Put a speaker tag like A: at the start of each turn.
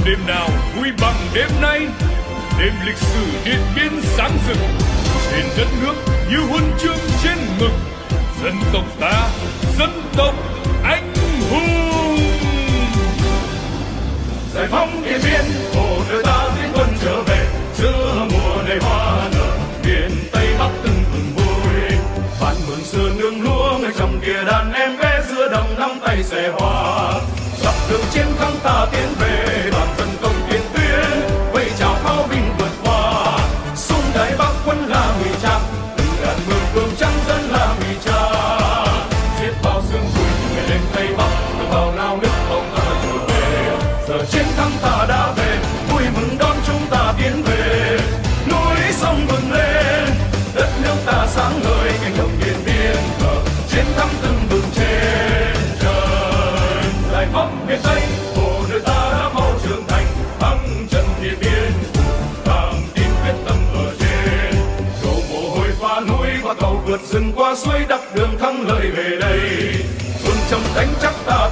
A: đêm nào vui bằng đêm nay. Đêm lịch sử Điện Biên sáng rực, trên đất nước như huân chương trên ngực. Dân tộc ta, dân tộc anh hùng. Giải phóng Điện Biên, bộ đội ta tiến quân trở về. Giữa mùa đầy hoa nở, miền Tây Bắc từng mừng vui. Bạn mừng xưa nương lúa người trồng kia đàn em bé giữa đồng nắm tay xẻ hoa. Dọc đường chiến thắng ta tiến về, đoàn dân công tiền tuyến vẫy chào pháo binh vượt qua. Súng đại Bắc quân là ngụy trang, từng đàn mường cường trắng dân là ngụy trang. Giết bao sương vui người lên Tây Bắc, bao lao nước bóng ta trở về. Giờ chiến thắng ta đã về, vui mừng đón chúng ta tiến về. Núi sông vươn lên, đất nước ta sáng ngời cánh đồng Điện Biên cờ. Chiến thắng tưng bừng trên trời. Giải phóng miền Tây, bộ đội ta đã mau trưởng thành. Thắng trận Điện Biên, càng tin quyết tâm ở trên. Đổ mồ hôi pha núi qua cầu vượt rừng qua suối, đắp đường thắng lợi về đây. Phương châm đánh chắc ta